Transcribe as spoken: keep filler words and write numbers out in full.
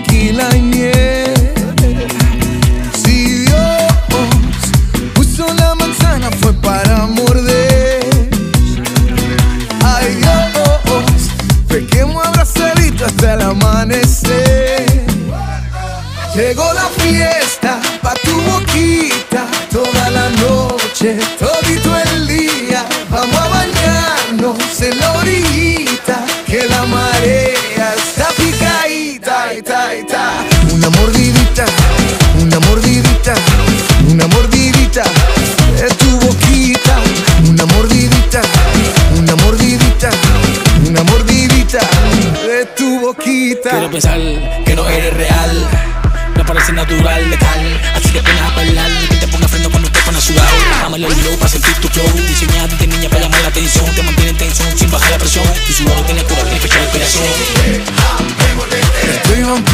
tequila y miel. Si Dios puso la manzana fue para morder. Ay Dios, pequemos abrazadito hasta el amanecer. Llegó la fiesta pa' tu boquita, toda la noche, todito el día. Vamos a bañarnos en la orillita, que la marea está picadita, ita, ita. Una mordidita, una mordidita, una mordidita de tu boquita. Una mordidita, una mordidita, una mordidita de tu boquita. Quiero pensar que no eres real, me parece natural, letal. Así que pones a bailar, que te ponga freno cuando te pones a sudar. Déjame el flow para sentir tu flow. Diseñada desde niña para llamar la atención. Te mantiene en tensión sin bajar la presión. Tu sudor tiene cura, tiene fecha de inspiración. Estoy